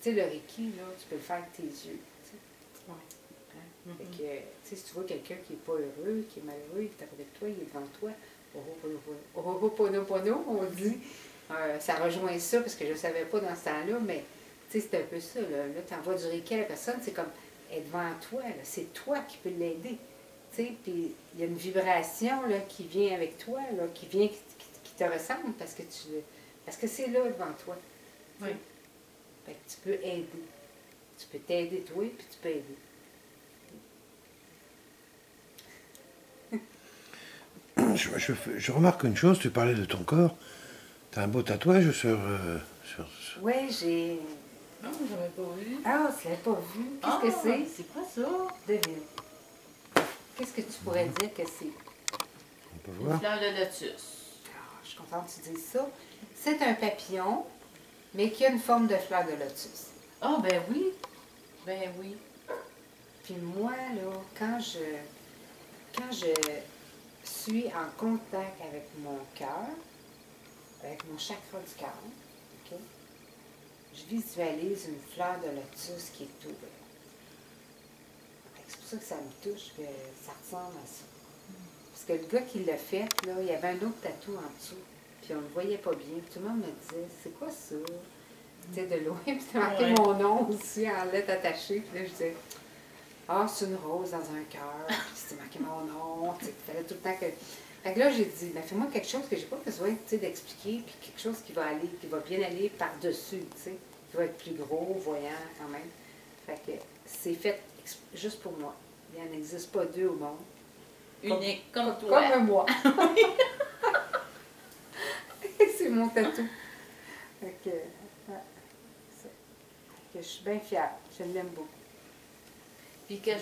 sais, le Reiki, là, tu peux le faire avec tes yeux. Ouais. Hein? Fait que, tu sais, si tu vois quelqu'un qui n'est pas heureux, qui est malheureux, il est à côté de toi, il est devant toi, Ho'oponopono, on dit. Ça rejoint ça, parce que je ne savais pas dans ce temps-là, mais tu sais, c'est un peu ça. Là, tu envoies du Reiki à la personne, c'est comme elle est devant toi, c'est toi qui peux l'aider. Puis il y a une vibration là, qui vient avec toi, là, qui te ressemble parce que c'est là devant toi. Oui. Fait que tu peux aider. Tu peux t'aider toi, puis tu peux aider. Je remarque une chose, tu parlais de ton corps. Tu as un beau tatouage sur... Oui, j'ai... Non, je l'avais pas vu. Ah, tu l'avais pas vu. Qu'est-ce que c'est? C'est quoi ça? Devine. Qu'est-ce que tu pourrais dire que c'est? On peut Une voir. fleur de lotus. Ah, je suis contente que tu dises ça. C'est un papillon, mais qui a une forme de fleur de lotus. Ah, ben oui. Ben oui. Puis moi, là, quand je suis en contact avec mon cœur, avec mon chakra du cœur, OK, je visualise une fleur de lotus qui est ouverte. C'est pour ça que ça me touche, que ça ressemble à ça. Parce que le gars qui l'a fait, là, il y avait un autre tatou en dessous, puis on ne le voyait pas bien. Puis tout le monde me disait, c'est quoi ça? Tu sais, de loin, puis c'était marqué mon nom aussi en lettres attachées. Puis là, je disais, ah, c'est une rose dans un cœur, puis c'était marqué mon nom. Tu sais, il fallait tout le temps que. Fait que là, j'ai dit, ben, fais-moi quelque chose que j'ai pas besoin d'expliquer, puis quelque chose qui va bien aller par-dessus, tu sais, qui va être plus gros, voyant quand même. Fait que c'est fait juste pour moi. Il n'en existe pas deux au monde. Unique, comme toi. Comme moi. C'est mon tatou. Fait que, ouais, ça. Fait que je suis bien fière. Je l'aime beaucoup. Puis quel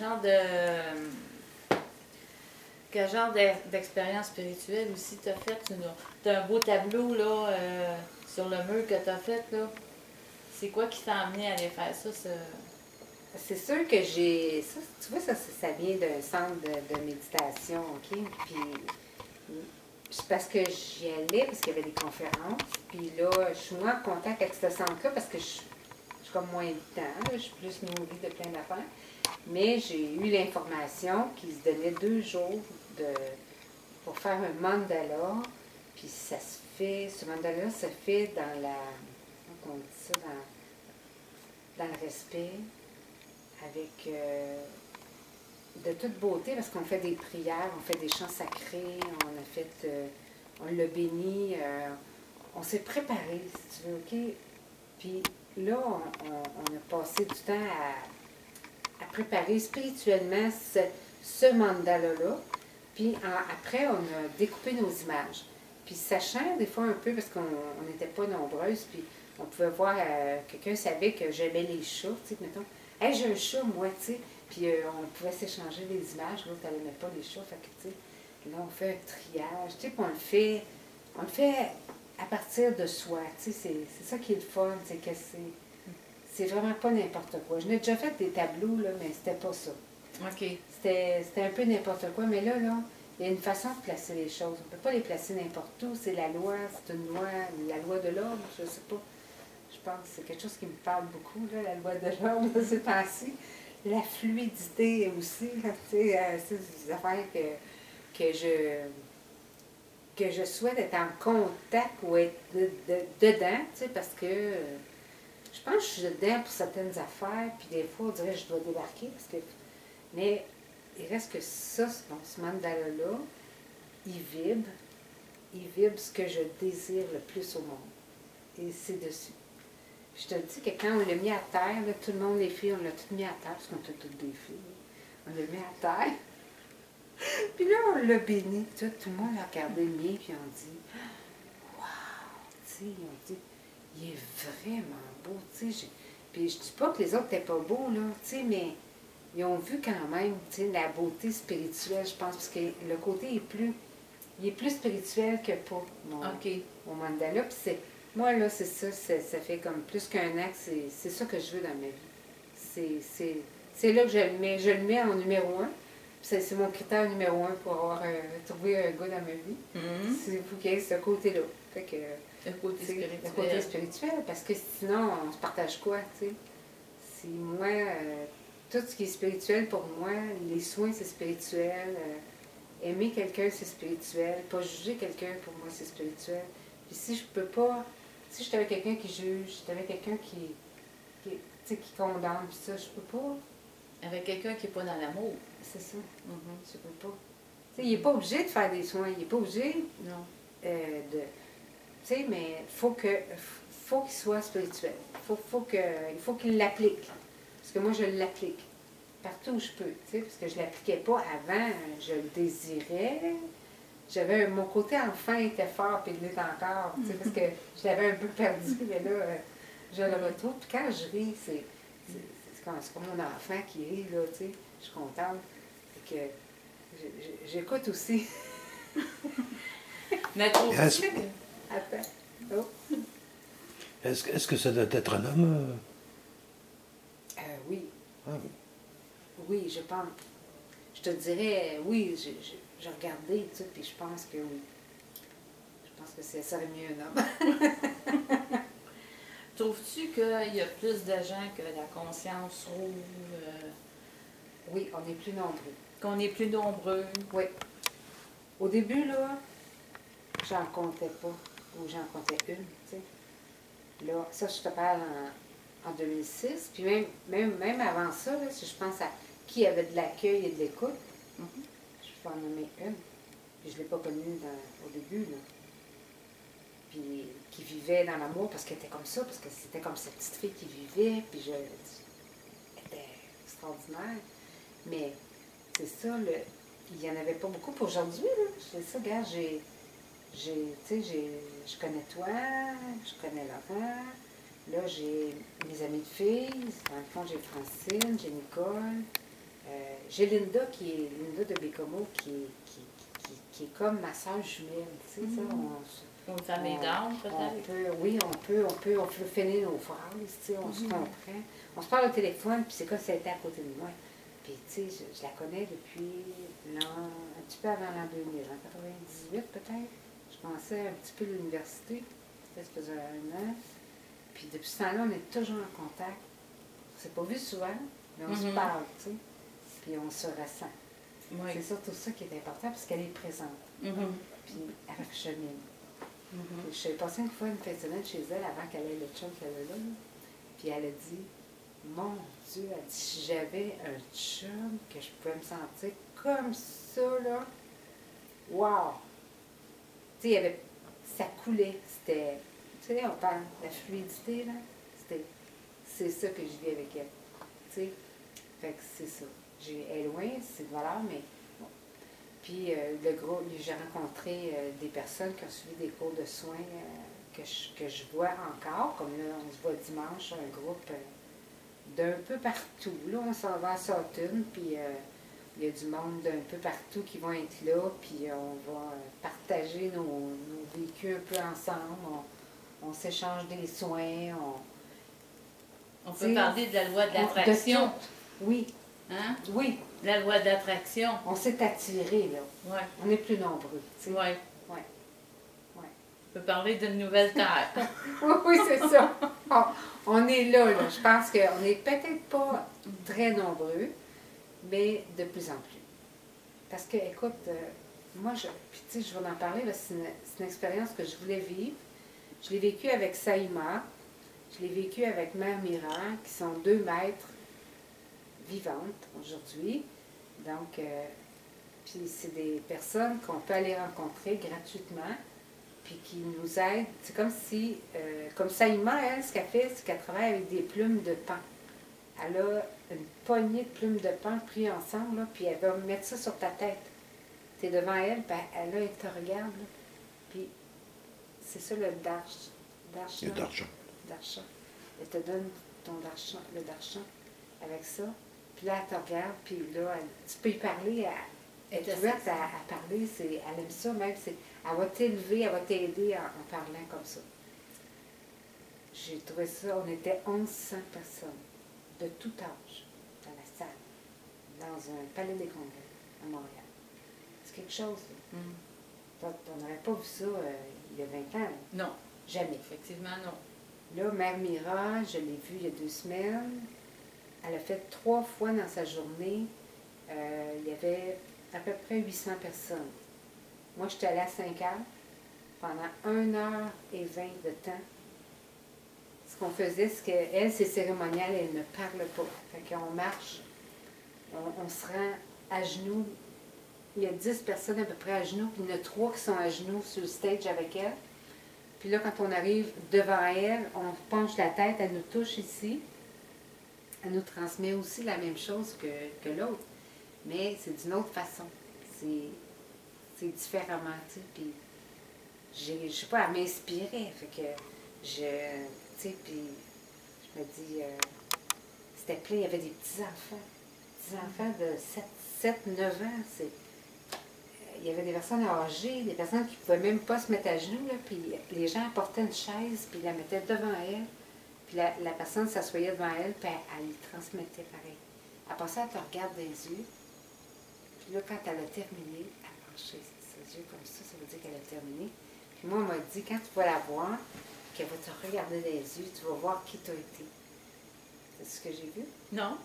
genre d'expérience spirituelle aussi t'as fait? T'as un beau tableau là, sur le mur que t'as fait là. C'est quoi qui t'a amené à aller faire ça? C'est sûr que j'ai... Ça, tu vois, ça vient d'un centre de méditation, OK? Puis c'est parce que j'y allais, parce qu'il y avait des conférences. Puis là, je suis moins en contact avec ce centre-là parce que je suis comme moins évitant. Là, je suis plus nourrie de plein d'affaires. Mais j'ai eu l'information qu'ils se donnaient 2 jours pour faire un mandala. Puis ça se fait... Ce mandala se fait dans la... Comment on dit ça? Dans le respect. Avec de toute beauté, parce qu'on fait des prières, on fait des chants sacrés, on l'a béni, on s'est préparé, si tu veux, OK? Puis là, on a passé du temps à préparer spirituellement ce mandala-là, puis après, on a découpé nos images. Puis sachant des fois un peu, parce qu'on n'était pas nombreuses, puis on pouvait voir, quelqu'un savait que j'aimais les chats, tu sais, mettons, hey, j'ai un chat, moi, tu sais. Puis on pouvait s'échanger des images. L'autre, elle n'aimait pas les chats. Fait que, tu sais, là, on fait un triage. Tu sais, puis on le fait à partir de soi. Tu sais, c'est ça qui est le fun. C'est que c'est vraiment pas n'importe quoi. Je n'ai déjà fait des tableaux, là, mais c'était pas ça. OK. C'était un peu n'importe quoi. Mais là, il y a une façon de placer les choses. On ne peut pas les placer n'importe où. C'est la loi. C'est une loi, la loi de l'ordre, je sais pas. Je pense que c'est quelque chose qui me parle beaucoup, là, la loi de l'ordre de ces temps-ci. La fluidité aussi, c'est des affaires que je souhaite être en contact ou être dedans, parce que je pense que je suis dedans pour certaines affaires, puis des fois, on dirait que je dois débarquer, mais il reste que ça, ce mandala-là, il vibre ce que je désire le plus au monde. Et c'est dessus. Je te dis que quand on l'a mis à terre, là, tout le monde, les filles, on l'a tout mis à terre, parce qu'on était toutes des filles. On l'a mis à terre. Puis là, on l'a béni. Tout le monde a regardé le mien, puis on dit, waouh, tu sais, on dit, il est vraiment beau, tu sais. Puis je dis pas que les autres n'étaient pas beaux, là, tu sais, mais ils ont vu quand même, tu sais, la beauté spirituelle, je pense, parce que le côté il est plus spirituel que pour mon mandala. Puis moi, là, c'est ça, ça fait comme plus qu'un an que c'est ça que je veux dans ma vie. C'est là que je le mets. Je le mets en numéro 1. C'est mon critère numéro 1 pour avoir trouvé un gars dans ma vie. C'est faut qu'il y ait ce côté-là. Fait que, le côté spirituel. Le côté spirituel, parce que sinon, on se partage quoi, tu sais? moi, tout ce qui est spirituel pour moi, les soins, c'est spirituel. Aimer quelqu'un, c'est spirituel. Pas juger quelqu'un, pour moi, c'est spirituel. Puis si je peux pas, si je suis avec quelqu'un qui juge, si je suis avec quelqu'un qui condamne, puis ça, je peux pas. Avec quelqu'un qui n'est pas dans l'amour. C'est ça, Mhm. je peux pas. Tu sais, il n'est pas obligé de faire des soins, il n'est pas obligé Non. de... Tu sais, mais faut qu'il soit spirituel. Il faut qu'il l'applique. Parce que moi, je l'applique partout où je peux, tu sais, parce que je ne l'appliquais pas avant, je le désirais. Mon côté enfant était fort, puis il l'est encore, tu sais, parce que je l'avais un peu perdu, mais là, je le retrouve. Puis quand je ris, c'est comme mon enfant qui rit, là, tu sais, je suis contente. Fait que j'écoute aussi. Mais trouves-tu que... Attends. Oh. Est-ce que ça doit être un homme? Oui. Ah, oui. Oui, je pense. Je te dirais, oui, j'ai regardé, tu sais, puis je pense que oui. Je pense que ça serait mieux un homme. Trouves-tu qu'il y a plus de gens que la conscience rouge, Oui, on est plus nombreux. qu'on est plus nombreux? Oui. Au début, là, j'en comptais pas, ou j'en comptais une, tu sais. Là, ça, je te parle en 2006, puis même avant ça, là, si je pense à qui avait de l'accueil et de l'écoute, je peux en nommer une. Puis je ne l'ai pas connue au début, là. Puis qui vivait dans l'amour parce qu'elle était comme ça, parce que c'était comme cette petite fille qui vivait, puis elle était extraordinaire. Mais c'est ça, il n'y en avait pas beaucoup pour aujourd'hui, là. C'est ça, regarde, je connais toi, je connais Laurent, là j'ai mes amis de filles, dans le fond j'ai Francine, j'ai Nicole, j'ai Linda Linda de Bécomo qui est comme ma soeur jumelle, tu sais, ça, Une famille d'âme, peut-être? on peut finir nos phrases, tu sais, on se comprend. On se parle au téléphone, puis c'est comme si elle était à côté de moi. Puis, tu sais, je la connais depuis un petit peu avant l'an 2000, en 98 peut-être. Je commençais un petit peu l'université, ça faisait 1 an. Puis depuis ce temps-là, on est toujours en contact. On ne s'est pas vu souvent, mais on se parle, tu sais. Puis on se ressent. Oui. C'est surtout ça qui est important, parce qu'elle est présente. Puis elle chemine. Je suis passée une fois une fin de semaine chez elle avant qu'elle ait le chum qu'elle a là. Puis elle a dit, mon Dieu, elle dit, si j'avais un chum, que je pouvais me sentir comme ça, là, wow! Tu sais, ça coulait, c'était, tu sais, on parle de la fluidité, là, c'est ça que je vis avec elle, tu sais, fait que c'est ça. Elle est loin, c'est de valeur, mais bon. Puis j'ai rencontré des personnes qui ont suivi des cours de soins que je vois encore, comme là, on se voit dimanche, un groupe d'un peu partout. Là, on s'en va à Sutton, puis il y a du monde d'un peu partout qui vont être là, puis on va partager nos vécus un peu ensemble, on s'échange des soins, on peut parler de la loi de l'attraction. Oui. Hein? Oui. La loi d'attraction. On s'est attirés, là. Oui. On est plus nombreux. Oui. Oui. On peut parler d'une nouvelle terre. Oui, c'est ça. On est là, là. Je pense qu'on n'est peut-être pas très nombreux, mais de plus en plus. Parce que, écoute, moi, puis tu sais, je vais en parler, c'est une expérience que je voulais vivre. Je l'ai vécue avec Saïma, je l'ai vécue avec Mère Mira, qui sont 2 maîtres vivantes aujourd'hui. Donc, puis c'est des personnes qu'on peut aller rencontrer gratuitement, puis qui nous aident. C'est comme si, comme Saïma, elle, ce qu'elle fait, c'est qu'elle travaille avec des plumes de pain. Elle a une poignée de plumes de pain prises ensemble, là, puis elle va mettre ça sur ta tête. Tu es devant elle, puis elle te regarde, là, puis c'est ça le darshan. Le darshan. Darshan. Elle te donne le darshan avec ça. Puis là, elle te regarde, puis là, tu peux y parler. Elle est ouverte à parler. Elle aime ça, même. Elle va t'élever, elle va t'aider en parlant comme ça. J'ai trouvé ça. On était 1100 personnes, de tout âge, dans la salle, dans un palais des congrès à Montréal. C'est quelque chose, là. On n'aurait pas vu ça il y a 20 ans. Là. Non. Jamais. Effectivement, non. Là, Mère Mira, je l'ai vue il y a 2 semaines. elle a fait 3 fois dans sa journée, il y avait à peu près 800 personnes. Moi, j'étais allée à 5 heures, pendant 1h20 de temps. Ce qu'on faisait, c'est qu'elle, c'est cérémonial, elle ne parle pas. Fait qu'on marche, on se rend à genoux. Il y a 10 personnes à peu près à genoux, puis il y en a 3 qui sont à genoux sur le stage avec elle. Puis là, quand on arrive devant elle, on penche la tête, elle nous touche ici. Elle nous transmet aussi la même chose que l'autre. Mais c'est d'une autre façon. C'est différemment, tu sais. Puis, je sais pas, elle m'inspirait. Fait que tu sais, puis je me dis, c'était plein, il y avait des petits-enfants. Petits-enfants de 7, 9 ans. Il y avait des personnes âgées, des personnes qui ne pouvaient même pas se mettre à genoux, là, puis les gens apportaient une chaise, puis la mettaient devant elle, puis la personne s'assoyait devant elle, puis elle lui transmettait pareil. Après ça, elle te regarde dans les yeux, puis là, quand elle a terminé, elle penchait ses yeux comme ça veut dire qu'elle a terminé. Puis moi, on m'a dit, quand tu vas la voir, qu'elle va te regarder dans les yeux, tu vas voir qui t'as été. C'est ce que j'ai vu? Non.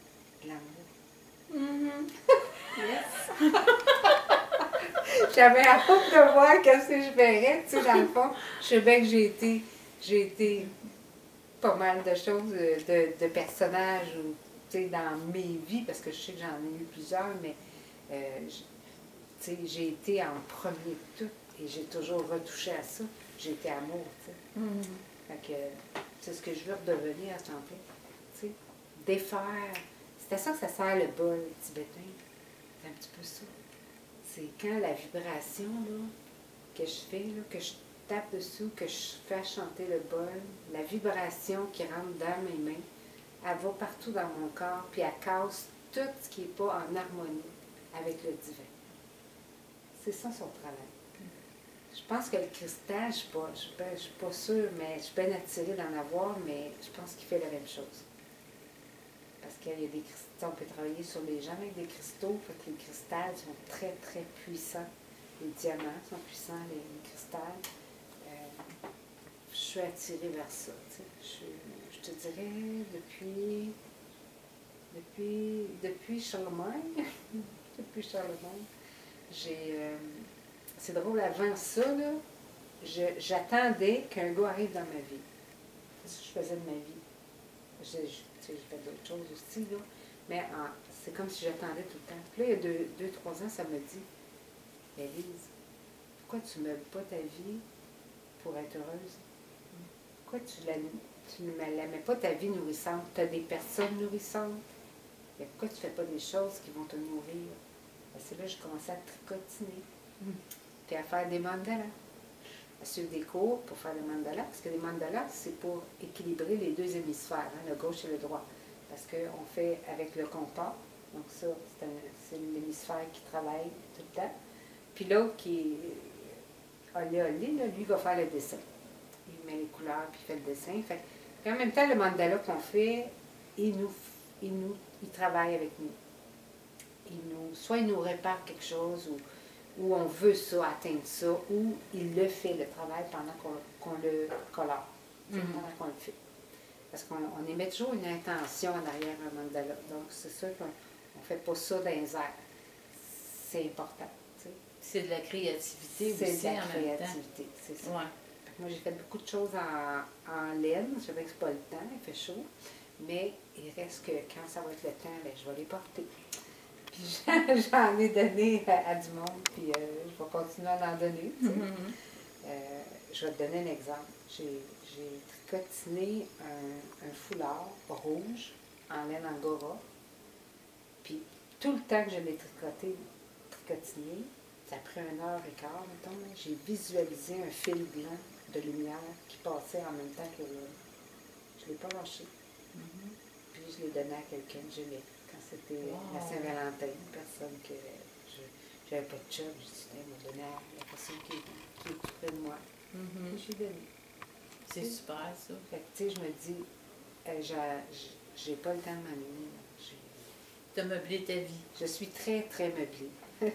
L'amour. Yes. J'avais hâte de voir qu'est-ce que je verrais, tu sais, dans le fond. Je sais bien que j'ai été pas mal de choses, de personnages, tu sais, dans mes vies, parce que je sais que j'en ai eu plusieurs, mais, tu sais, j'ai été en premier de tout, et j'ai toujours retouché à ça. J'ai été amour, tu sais. Fait que, c'est ce que je veux redevenir à temps plein, tu sais. Défaire. C'est à ça que ça sert le bol tibétain. C'est un petit peu ça. C'est quand la vibration là, que je fais, là, que je tape dessous, que je fais chanter le bol, la vibration qui rentre dans mes mains, elle va partout dans mon corps, puis elle casse tout ce qui n'est pas en harmonie avec le divin. C'est ça son travail. Je pense que le cristal, je suis pas sûre, mais je suis bien attirée d'en avoir, mais je pense qu'il fait la même chose. Parce qu'il y a des cristaux, on peut travailler sur les gens avec des cristaux, fait que les cristals sont très, très puissants. Les diamants sont puissants, les cristals. Je suis attirée vers ça. Je te dirais depuis Charlemagne, depuis Charlemagne, c'est drôle, avant ça, là, j'attendais qu'un gars arrive dans ma vie. C'est ce que je faisais de ma vie. J'ai fait d'autres choses aussi, là. Mais c'est comme si j'attendais tout le temps. Puis là, il y a 2-3 ans, ça me dit, Élise, pourquoi tu ne meubles pas ta vie pour être heureuse? Pourquoi tu ne la mets pas ta vie nourrissante? Tu as des personnes nourrissantes. Mais pourquoi tu ne fais pas des choses qui vont te nourrir? Ben, c'est là que je commençais à tricotiner. Puis à faire des mandalas. À suivre des cours pour faire des mandalas. Parce que les mandalas, c'est pour équilibrer les 2 hémisphères, hein, le gauche et le droit. Parce qu'on fait avec le compas. Donc ça, c'est l'hémisphère qui travaille tout le temps. Puis l'autre qui est olé, lui va faire le dessin. Il met les couleurs, puis il fait le dessin. Fait en même temps, le mandala qu'on fait, il travaille avec nous. Soit il nous répare quelque chose, ou on veut ça, atteindre ça, ou il le fait, le travail, pendant qu'on le colore, pendant qu'on le fait. Parce qu'on émet toujours une intention en arrière un mandala. Donc, c'est sûr qu'on ne fait pas ça dans les airs. C'est important. T'sais. C'est de la créativité aussi C'est de la en même temps. créativité, c'est ça. Ouais. Moi, j'ai fait beaucoup de choses en laine. Je savais que c'est pas le temps, il fait chaud. Mais il reste que quand ça va être le temps, bien, je vais les porter. Puis j'en ai donné à du monde, puis je vais continuer à en donner. Je vais te donner un exemple. J'ai tricotiné un foulard rouge en laine angora. Puis tout le temps que je l'ai tricotiné, ça a pris 1h15, mettons, j'ai visualisé un fil blanc de lumière qui passait en même temps que le laine. Je ne l'ai pas lâché. Puis je l'ai donné à quelqu'un que j'aimais. Quand c'était la Saint-Valentin, une personne que je n'avais pas de job, je dis, il m'a donné à la personne qui est tout près de moi. J'ai donné. C'est super, ça. Fait que, tu sais, je me dis, j'ai pas le temps de m'ennuyer. Tu as meublé ta vie. Je suis très, très meublée.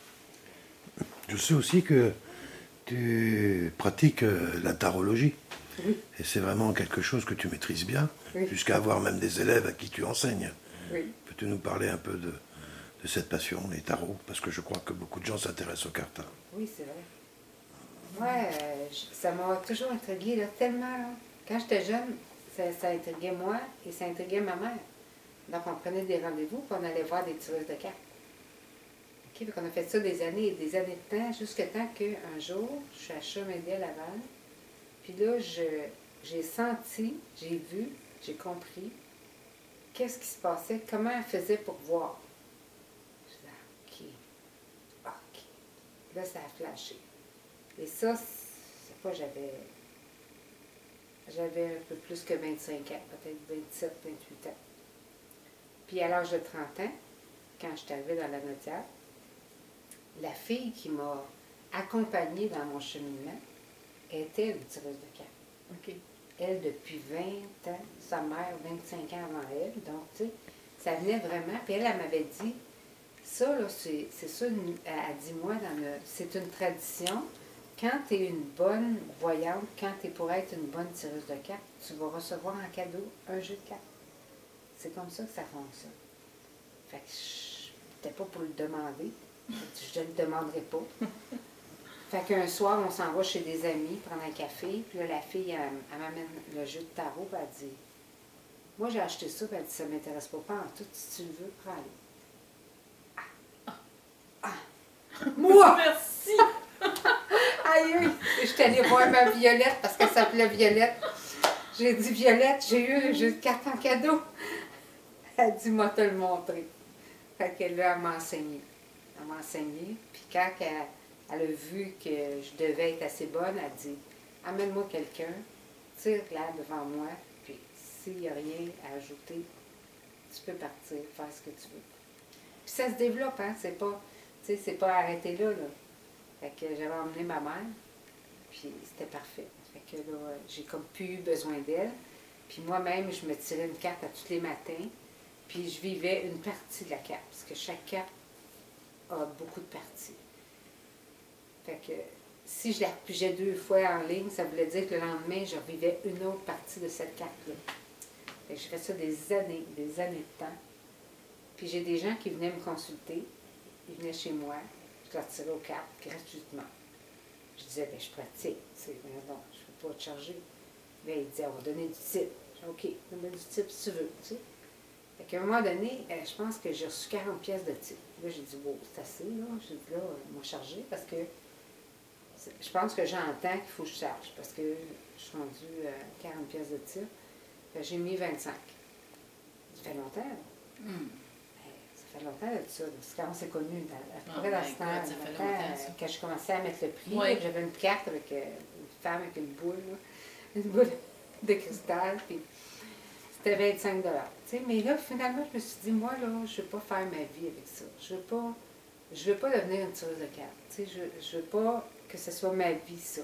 Je sais aussi que tu pratiques la tarologie. Oui. Et c'est vraiment quelque chose que tu maîtrises bien, Oui. jusqu'à avoir même des élèves à qui tu enseignes. Oui. Peux-tu nous parler un peu de cette passion, les tarots? Parce que je crois que beaucoup de gens s'intéressent aux cartes. Oui, c'est vrai. Moi, ça m'a toujours intrigué, là, tellement. Là. Quand j'étais jeune, ça intriguait moi et ça intriguait ma mère. Donc, on prenait des rendez-vous puis on allait voir des tireuses de cartes. OK, donc on a fait ça des années et des années de temps, jusqu'à temps qu'un jour, je suis à Chamédé à Laval. Puis là, j'ai senti, j'ai vu, j'ai compris qu'est-ce qui se passait, comment elle faisait pour voir. Je disais, OK. Là, ça a flashé. Et ça, c'est pas, j'avais un peu plus que 25 ans, peut-être 27, 28 ans. Puis à l'âge de 30 ans, quand je suis arrivée dans la notière, la fille qui m'a accompagnée dans mon cheminement était une tireuse de cartes. OK. Elle, depuis 20 ans, sa mère, 25 ans avant elle. Donc, tu sais, ça venait vraiment. Puis elle m'avait dit, ça, là, c'est ça, elle a dit, moi, c'est une tradition. Quand tu es une bonne voyante, quand tu es pour être une bonne tireuse de cartes, tu vas recevoir en cadeau un jeu de cartes. C'est comme ça que ça fonctionne. Fait que je n'étais pas pour le demander. Je ne le demanderai pas. Fait qu'un soir, on s'en va chez des amis prendre un café. Puis là, la fille, elle m'amène le jeu de tarot. Puis elle dit, moi, j'ai acheté ça. Puis elle dit, ça ne m'intéresse pas en tout. Si tu le veux, prends-le. Moi! Merci! Aïe, aïe! Je suis allée voir ma Violette parce qu'elle s'appelait Violette. J'ai dit, Violette, j'ai eu un jeu de cartes en cadeau. Elle dit, moi, te le montrer. Fait que là, elle m'a enseigné. Elle m'a enseigné. Puis quand elle a vu que je devais être assez bonne, elle dit, amène-moi quelqu'un, tire-la devant moi, puis s'il n'y a rien à ajouter, tu peux partir, faire ce que tu veux. Puis ça se développe, hein? C'est pas arrêté là. Fait que j'avais emmené ma mère, puis c'était parfait. Fait que là, j'ai comme plus eu besoin d'elle. Puis moi-même, je me tirais une carte à tous les matins, puis je vivais une partie de la carte, parce que chaque carte a beaucoup de parties. Fait que si je la repigeais 2 fois en ligne, ça voulait dire que le lendemain, je revivais une autre partie de cette carte-là. Fait que j'ai fait ça des années de temps. Puis j'ai des gens qui venaient me consulter, ils venaient chez moi, je leur tirais aux cartes gratuitement. Je disais, bien, je pratique, non, je ne peux pas te charger. Bien, il disait, on va donner du type. Je dis, OK, donne-moi du type si tu veux, tu sais. Fait qu'à un moment donné, je pense que j'ai reçu 40 pièces de type. Là, j'ai dit, wow, c'est assez, là. J'ai dit, là, ils m'ont chargé parce que je pense que j'entends qu'il faut que je charge parce que je suis rendue à 40 pièces de type. J'ai mis 25. Ça fait longtemps, là. Ça fait longtemps de ça. C'est quand on s'est connus. Dans ce temps, quand je commençais à mettre le prix, Oui. j'avais une carte avec une femme avec une boule de cristal. Puis c'était 25 $. Mais là, finalement, je me suis dit, moi, là, je ne veux pas faire ma vie avec ça. Je veux pas devenir une tireuse de cartes. Je veux pas que ce soit ma vie, ça.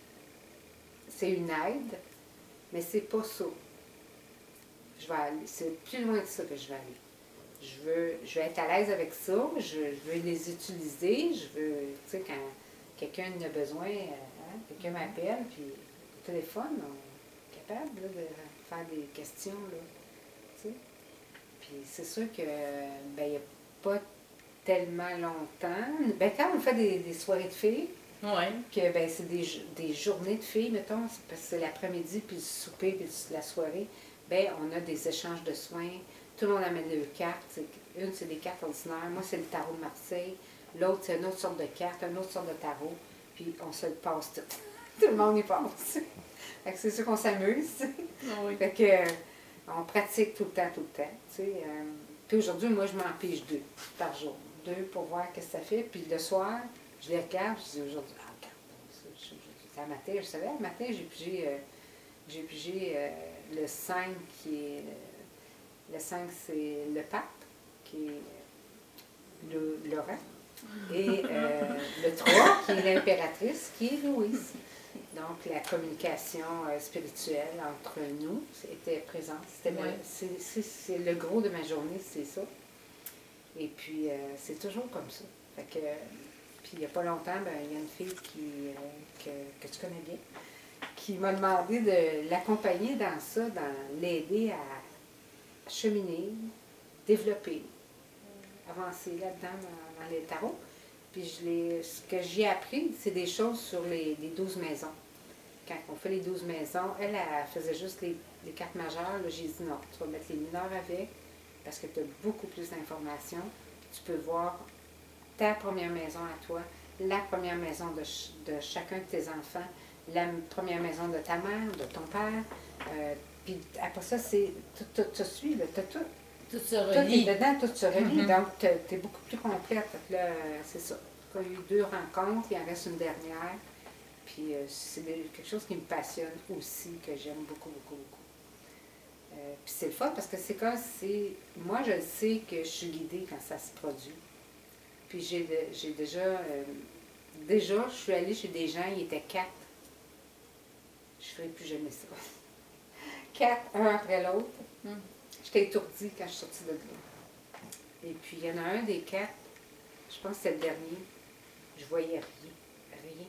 C'est une aide, mais c'est pas ça. Je vais aller. C'est plus loin que ça que je vais aller. Je veux être à l'aise avec ça, je veux les utiliser, je veux, tu sais, quand quelqu'un en a besoin, quelqu'un m'appelle, puis au téléphone, on est capable là, de faire des questions, là, tu sais. Puis c'est sûr que, ben, il n'y a pas tellement longtemps, ben, quand on fait des soirées de filles, que ben, c'est des journées de filles, mettons, parce que c'est l'après-midi, puis le souper, puis la soirée, ben, on a des échanges de soins. Tout le monde amène leurs cartes. Une, c'est des cartes ordinaires. Moi, c'est le tarot de Marseille. L'autre, c'est une autre sorte de carte, une autre sorte de tarot. Puis on se le passe tout. Tout le monde y passe. Fait que c'est sûr qu'on s'amuse. Oui. Fait que on pratique tout le temps. Puis aujourd'hui, moi, je m'en pige 2 par jour. 2 pour voir ce que ça fait. Puis le soir, je les regarde. Je dis aujourd'hui, regarde. C'est à matin, je savais. À matin, j'ai pigé le 5 qui est... Le 5, c'est le pape, qui est Laurent. Et le 3, qui est l'impératrice, qui est Louise. Donc, la communication spirituelle entre nous était présente. C'est le gros de ma journée, c'est ça. Et puis, c'est toujours comme ça. Fait que, puis, il n'y a pas longtemps, ben, il y a une fille que tu connais bien, qui m'a demandé de l'accompagner dans ça, dans l'aider à cheminer, développer, avancer là-dedans dans les tarots. Puis ce que j'ai appris, c'est des choses sur les 12 maisons. Quand on fait les 12 maisons, elle faisait juste les cartes majeures. J'ai dit non, tu vas mettre les mineurs avec parce que tu as beaucoup plus d'informations. Tu peux voir ta première maison à toi, la première maison de chacun de tes enfants, la première maison de ta mère, de ton père. Puis après ça, c'est tout suit, tu as tout. Tout se Tout relie. est dedans, tout se relie. Donc, tu es beaucoup plus complète. Fait que là, c'est ça. Il y a eu 2 rencontres, il en reste une dernière. Puis c'est quelque chose qui me passionne aussi, que j'aime beaucoup, beaucoup, beaucoup. Puis c'est le fun parce que c'est comme si... Moi, je sais que je suis guidée quand ça se produit. Puis j'ai déjà... déjà, je suis allée chez des gens, ils étaient 4. Je ne ferai plus jamais ça. 4, un après l'autre. J'étais étourdie quand je suis sortie de là. Et puis, il y en a un des 4, je pense que c'est le dernier, je voyais rien.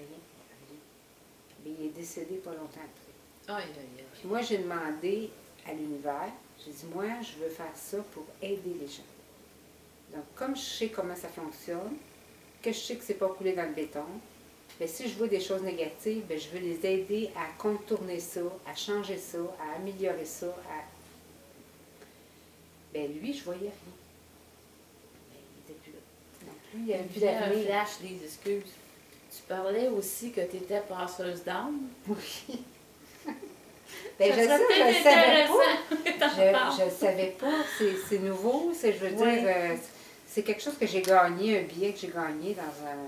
Mais il est décédé pas longtemps après. Aïe, aïe, aïe. Puis moi, j'ai demandé à l'univers, j'ai dit, moi, je veux faire ça pour aider les gens. Donc, comme je sais comment ça fonctionne, que je sais que c'est pas coulé dans le béton, bien, si je vois des choses négatives, bien, je veux les aider à contourner ça, à changer ça, à améliorer ça, Bien, lui, je voyais rien. Bien, il n'était plus là. Non plus, il n'y avait plus Puis un d'avenir. flash des excuses. Tu parlais aussi que tu étais passeuse d'âme. Oui. Bien, je ne savais pas. Je ne savais pas. C'est nouveau. Je veux dire, c'est quelque chose que j'ai gagné, un billet que j'ai gagné dans un...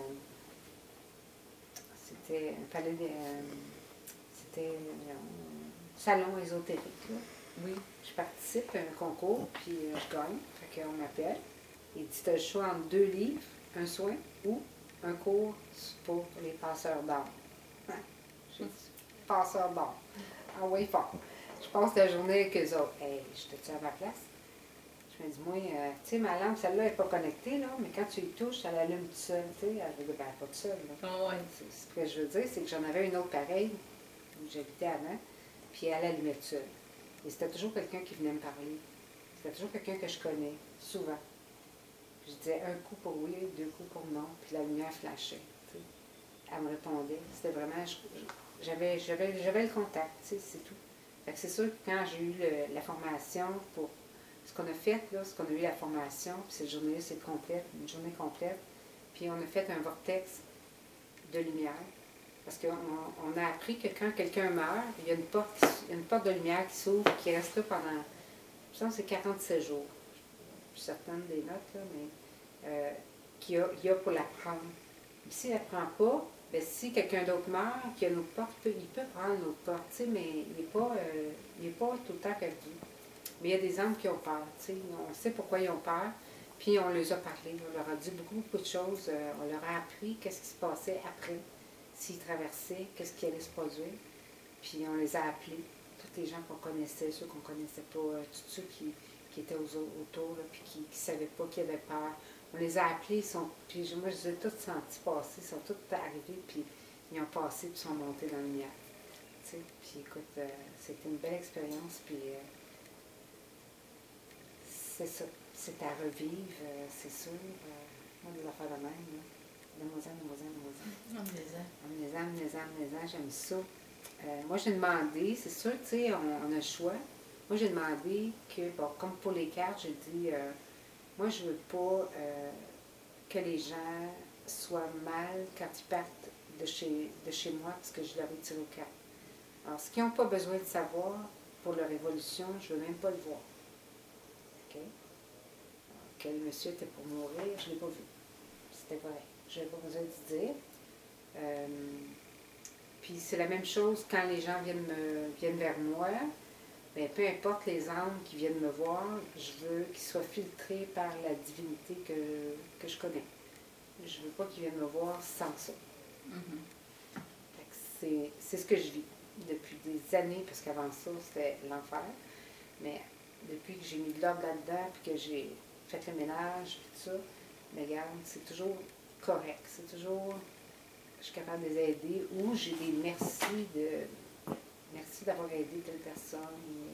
C'était un palais de... C'était un salon ésotérique, là. Oui. Je participe à un concours, puis je gagne. Fait qu'on m'appelle. Il dit, tu as le choix entre 2 livres, un soin ou un cours pour les passeurs d'âme. Hein? J'ai dit, passeurs d'âme. Ah oui, fort. Je passe la journée avec eux autres. Hey, j'étais-tu à ma place? Je me dis, moi, tu sais, ma lampe, celle-là n'est pas connectée, là, mais quand tu y touches, elle allume tout seul. Tu sais, elle veut dire, ben, pas tout seul. Là. Oh, ouais. Ce que je veux dire, c'est que j'en avais une autre pareille, où j'habitais avant, puis elle allumait tout seul. Et c'était toujours quelqu'un qui venait me parler. C'était toujours quelqu'un que je connais, souvent. Je disais un coup pour oui, 2 coups pour non, puis la lumière flashait. Tu sais. Elle me répondait. C'était vraiment... J'avais le contact, tu sais, c'est tout. Fait que c'est sûr que quand j'ai eu la formation pour ce qu'on a fait, là, ce qu'on a eu la formation, puis cette journée-là, c'est complète, une journée complète, puis on a fait un vortex de lumière. Parce qu'on a appris que quand quelqu'un meurt, il y a une porte de lumière qui s'ouvre, qui reste là pendant, je pense que c'est 47 jours. Je suis certaine des notes, là, mais qu'il y a pour la prendre. S'il ne la prend pas, bien, si quelqu'un d'autre meurt, qui a une autre porte, il peut prendre notre porte, tu sais, mais il n'est pas tout le temps perdu. Mais il y a des âmes qui ont peur, tu sais, on sait pourquoi ils ont peur, puis on les a parlé, on leur a dit beaucoup de choses, on leur a appris qu'est-ce qui se passait après, s'ils traversaient, qu'est-ce qui allait se produire, puis on les a appelés, tous les gens qu'on connaissait, ceux qu'on ne connaissait pas, tous ceux qui étaient autour, là, puis qui ne savaient pas, qui avaient peur. On les a appelés, puis moi je les ai tous sentis passer, ils sont tous arrivés, puis ils ont passé, puis sont montés dans le lumière. Tu sais, puis écoute, c'était une belle expérience, puis c'est ça, c'est à revivre, c'est sûr. Moi, des affaires de même, là. Amenez-en, j'aime ça. Moi, j'ai demandé, c'est sûr, tu sais, on a le choix. Moi, j'ai demandé que, bon, comme pour les cartes, j'ai dit, moi, je veux pas que les gens soient mal quand ils partent de chez moi, parce que je leur ai tiré aux cartes. Alors, ce qu'ils n'ont pas besoin de savoir pour leur évolution, je ne veux même pas le voir. OK? Alors, quel monsieur était pour mourir, je ne l'ai pas vu. C'était vrai. Je n'avais pas besoin de dire. Puis c'est la même chose quand les gens viennent vers moi. Bien, peu importe les âmes qui viennent me voir, je veux qu'ils soient filtrés par la divinité que je connais. Je ne veux pas qu'ils viennent me voir sans ça. C'est ce que je vis depuis des années, parce qu'avant ça, c'était l'enfer. Mais depuis que j'ai mis de l'ordre là-dedans, puis que j'ai fait le ménage, puis tout ça, mais regarde, c'est toujours correct. C'est toujours, je suis capable de les aider, ou j'ai des merci merci d'avoir aidé telle personne.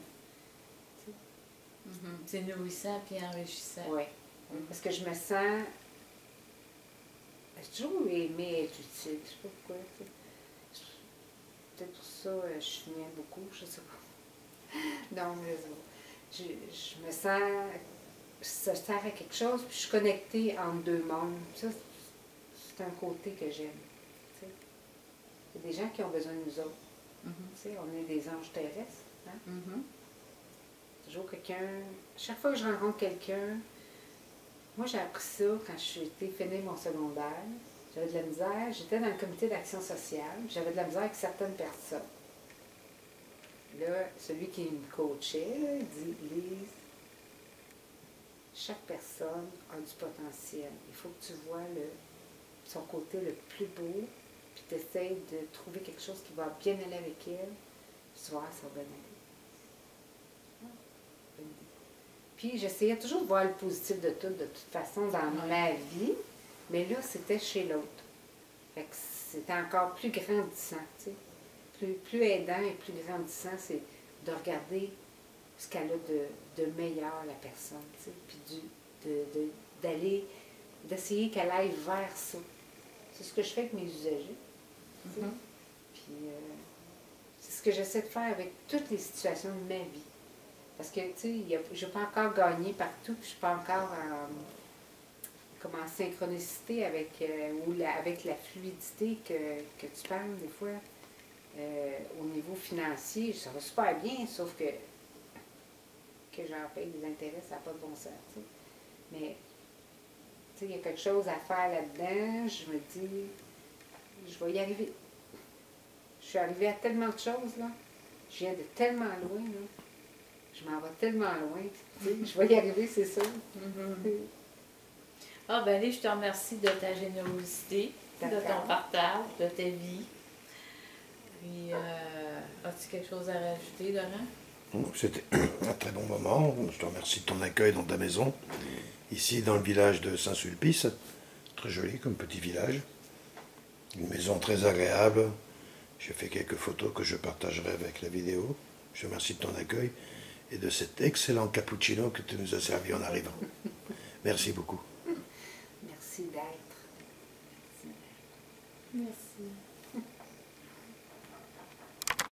C'est nourrissant puis enrichissant. Oui. Parce que je me sens. J'ai toujours aimé être utile. Je sais pas pourquoi. Peut-être pour ça, je fumais beaucoup, je sais pas. Non, mais je me sens. Ça sert à quelque chose, puis je suis connectée entre deux mondes. Ça, c'est un côté que j'aime. Il y a des gens qui ont besoin de nous autres. On est des anges terrestres. Hein? Toujours quelqu'un. Chaque fois que je rencontre quelqu'un, moi j'ai appris ça quand je suis été finir mon secondaire. J'avais de la misère. J'étais dans le comité d'action sociale. J'avais de la misère avec certaines personnes. Là, celui qui me coachait, là, il dit Lise, chaque personne a du potentiel. Il faut que tu vois son côté le plus beau, puis tu essaies de trouver quelque chose qui va bien aller avec elle. Tu vois, ça va bien aller. Puis j'essayais toujours de voir le positif de toute façon, dans ma vie, mais là, c'était chez l'autre. Fait que c'était encore plus grandissant, tu sais. Plus aidant et plus grandissant, c'est de regarder ce qu'elle a de meilleur, la personne, tu sais, puis d'essayer qu'elle aille vers ça. C'est ce que je fais avec mes usagers. Puis c'est ce que j'essaie de faire avec toutes les situations de ma vie. Parce que, tu sais, je n'ai pas encore gagné partout, puis je ne suis pas encore en synchronicité avec, avec la fluidité que tu parles des fois. Au niveau financier, ça va super bien, sauf que j'en paye des intérêts, ça n'a pas de bon sens. T'sais. Mais il y a quelque chose à faire là-dedans, je me dis, je vais y arriver. Je suis arrivée à tellement de choses, là. Je viens de tellement loin, là. Je m'en vais tellement loin. Je vais y arriver, c'est sûr. Ah, ben allez, je te remercie de ta générosité, de ton partage, de ta vie. Puis, as-tu quelque chose à rajouter, Laurent? C'était un très bon moment. Je te remercie de ton accueil dans ta maison, ici dans le village de Saint-Sulpice. Très joli comme petit village. Une maison très agréable. J'ai fait quelques photos que je partagerai avec la vidéo. Je te remercie de ton accueil et de cet excellent cappuccino que tu nous as servi en arrivant. Merci beaucoup. Merci d'être. Merci.